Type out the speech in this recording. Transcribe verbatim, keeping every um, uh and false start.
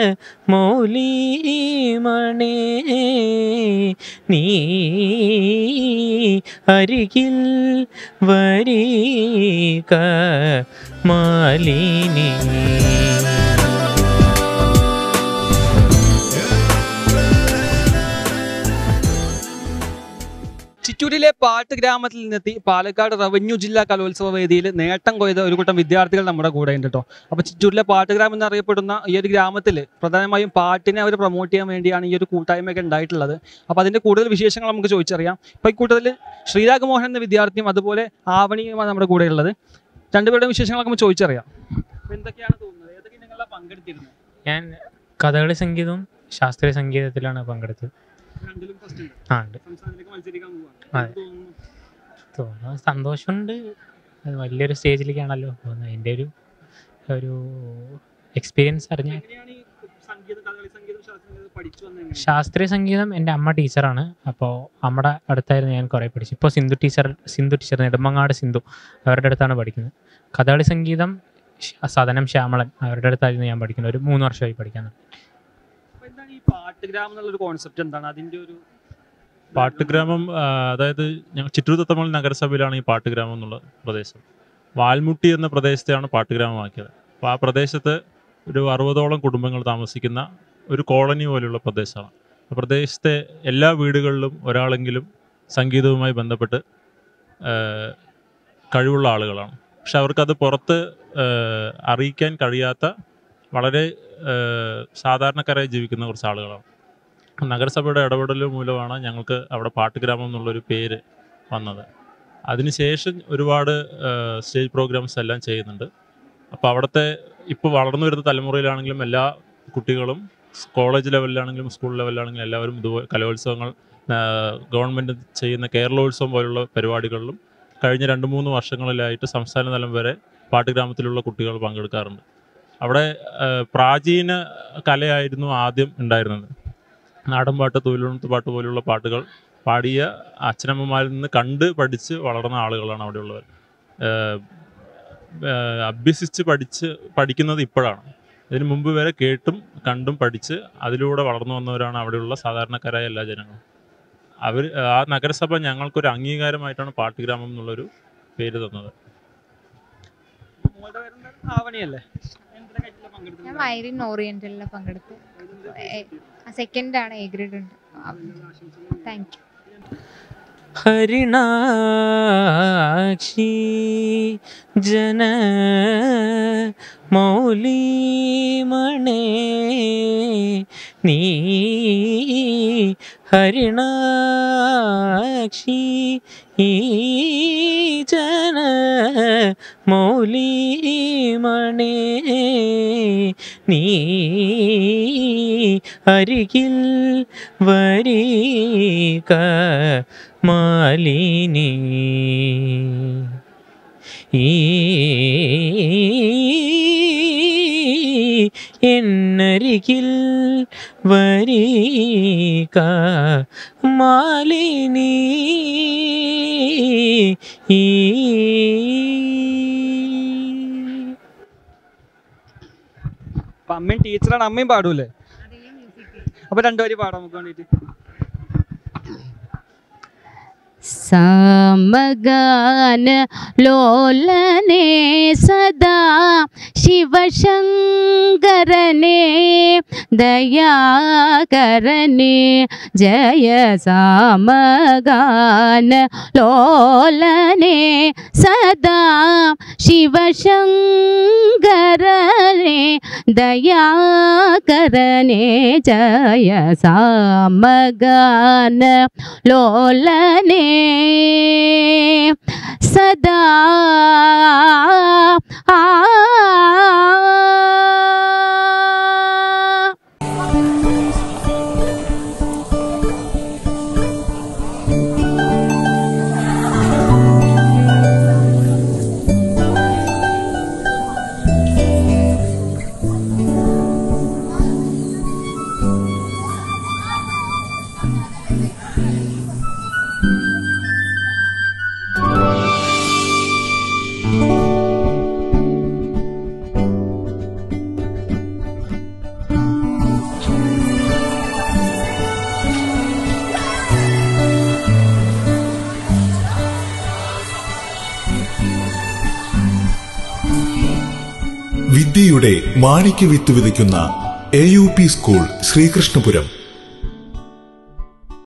മൗലിമണേ നീ അരികിൽ വരിക മാലിനി. ചിറ്റൂരിലെ പാട്ട് ഗ്രാമത്തിൽ നിന്നെത്തി പാലക്കാട് റവന്യൂ ജില്ലാ കലോത്സവ വേദിയിൽ നേട്ടം കൊയ്ത ഒരു കൂട്ടം വിദ്യാർത്ഥികൾ നമ്മുടെ കൂടെ ഉണ്ട് കേട്ടോ. അപ്പോൾ ചിറ്റൂരിലെ പാട്ട് ഗ്രാമം എന്നറിയപ്പെടുന്ന ഈ ഒരു ഗ്രാമത്തിൽ പ്രധാനമായും പാട്ടിനെ അവർ പ്രൊമോട്ട് ചെയ്യാൻ വേണ്ടിയാണ് ഈ ഒരു കൂട്ടായ്മയൊക്കെ ഉണ്ടായിട്ടുള്ളത്. അപ്പോൾ അതിൻ്റെ കൂടുതൽ വിശേഷങ്ങൾ നമുക്ക് ചോദിച്ചറിയാം. ഇപ്പോൾ ഈ കൂട്ടത്തിൽ ശ്രീരാഗമോഹൻ എന്ന വിദ്യാർത്ഥിയും അതുപോലെ ആവണിയുമാണ് നമ്മുടെ കൂടെ ഉള്ളത്. രണ്ടുപേരുടെയും വിശേഷങ്ങളൊക്കെ നമുക്ക് ചോദിച്ചറിയാം. എന്തൊക്കെയാണ് തോന്നുന്നത്? ഏതൊക്കെ നിങ്ങളാണ് പങ്കെടുത്തിരുന്നത്? ഞാൻ കഥകളി സംഗീതവും ശാസ്ത്രീയ സംഗീതത്തിലാണ് പങ്കെടുത്തത്. ആ ഉണ്ട്. തോന്നുന്നു സന്തോഷമുണ്ട്. അത് വലിയൊരു സ്റ്റേജിലേക്കാണല്ലോ പോകുന്നത്. അതിൻ്റെ ഒരു ഒരു എക്സ്പീരിയൻസ് അറിഞ്ഞ. ശാസ്ത്രീയ സംഗീതം എൻ്റെ അമ്മ ടീച്ചറാണ്. അപ്പോൾ അമ്മയുടെ അടുത്തായിരുന്നു ഞാൻ കുറേ പഠിച്ചു. ഇപ്പോൾ സിന്ധു ടീച്ചർ സിന്ധു ടീച്ചർ നെടുമങ്ങാട് സിന്ധു അവരുടെ അടുത്താണ് പഠിക്കുന്നത്. കഥകളി സംഗീതം സദനം ശ്യാമളൻ അവരുടെ അടുത്തായിരുന്നു ഞാൻ പഠിക്കുന്നത്. ഒരു മൂന്ന് വർഷമായി പഠിക്കാൻ. പാട്ടുഗ്രാമം എന്നുള്ളൊരു കോൺസെപ്റ്റ് എന്താണ്? അതിൻ്റെ ഒരു പാട്ടുഗ്രാമം അതായത് ഞങ്ങൾ ചിറ്റൂർ തത്തമൽ നഗരസഭയിലാണ് ഈ പാട്ടുഗ്രാമം എന്നുള്ള പ്രദേശം. വാൽമുട്ടി എന്ന പ്രദേശത്തെയാണ് പാട്ടുഗ്രാമമാക്കിയത്. അപ്പോൾ ആ പ്രദേശത്ത് ഒരു അറുപതോളം കുടുംബങ്ങൾ താമസിക്കുന്ന ഒരു കോളനി പോലെയുള്ള പ്രദേശമാണ്. ആ പ്രദേശത്തെ എല്ലാ വീടുകളിലും ഒരാളെങ്കിലും സംഗീതവുമായി ബന്ധപ്പെട്ട് കഴിവുള്ള ആളുകളാണ്. പക്ഷെ അവർക്കത് പുറത്ത് അറിയിക്കാൻ കഴിയാത്ത വളരെ സാധാരണക്കാരായി ജീവിക്കുന്ന കുറച്ച് ആളുകളാണ്. നഗരസഭയുടെ ഇടപെടൽ മൂലമാണ് ഞങ്ങൾക്ക് അവിടെ പാട്ടുഗ്രാമം എന്നുള്ളൊരു പേര് വന്നത്. അതിനുശേഷം ഒരുപാട് സ്റ്റേജ് പ്രോഗ്രാംസ് എല്ലാം ചെയ്യുന്നുണ്ട്. അപ്പോൾ അവിടുത്തെ ഇപ്പോൾ വളർന്നു വരുന്ന തലമുറയിലാണെങ്കിലും എല്ലാ കുട്ടികളും കോളേജ് ലെവലിലാണെങ്കിലും സ്കൂൾ ലെവലിലാണെങ്കിലും എല്ലാവരും ഇതുപോലെ കലോത്സവങ്ങൾ ഗവൺമെൻറ് ചെയ്യുന്ന കേരളോത്സവം പോലുള്ള പരിപാടികളിലും കഴിഞ്ഞ രണ്ട് മൂന്ന് വർഷങ്ങളിലായിട്ട് സംസ്ഥാന തലം വരെ പാട്ടുഗ്രാമത്തിലുള്ള കുട്ടികൾ പങ്കെടുക്കാറുണ്ട്. അവിടെ പ്രാചീന കലയായിരുന്നു ആദ്യം ഉണ്ടായിരുന്നത്. നാടൻപാട്ട്, തൊഴിലുണർത്ത് പാട്ട് പോലുള്ള പാട്ടുകൾ പാടിയ അച്ഛനമ്മമാരിൽ നിന്ന് കണ്ട് പഠിച്ച് വളർന്ന ആളുകളാണ് അവിടെയുള്ളവർ. അഭ്യസിച്ച് പഠിച്ച് പഠിക്കുന്നത് ഇപ്പോഴാണ്. ഇതിനു മുമ്പ് വരെ കേട്ടും കണ്ടും പഠിച്ച് അതിലൂടെ വളർന്നു വന്നവരാണ് അവിടെയുള്ള സാധാരണക്കാരായ എല്ലാ ജനങ്ങളും. അവർ ആ നഗരസഭ ഞങ്ങൾക്കൊരു അംഗീകാരമായിട്ടാണ് പാട്ടുഗ്രാമം എന്നുള്ളൊരു പേര് തന്നത്. ഞാൻ മൈറിൻ ഓറിയന്റലിൽ പങ്കെടുത്തു. സെക്കൻഡ് ആണ്, എ ഗ്രേഡ് ഉണ്ട്. Thank you. ഹരിണാക്ഷി ജന മൗലിമണേ നീ ഹരിണാക്ഷി ജന മൗലിമണേ നീ അരികിൽ വരിക മാലിനി. ഈ എന്നരികിൽ വരിക മാലിനി. ഈ അമ്മയും ടീച്ചറാണ്, അമ്മയും പാടൂലേ? അപ്പൊ രണ്ടുപേരും പാടാം നമുക്ക് വേണ്ടിട്ട്. സമഗാന ലോലനെ സദാ ശിവശങ്കരനെ ദയാകരനെ ജയ സമഗാന ലോലനെ സദാ ശിവശങ്കരനെ ദയാകരനെ ജയ സമഗാന ലോലനെ സദാ ആ വിദ്യയുടെ മാണിക്യ വിത്ത് വിതയ്ക്കുന്ന A U P school Sreekrishnapuram.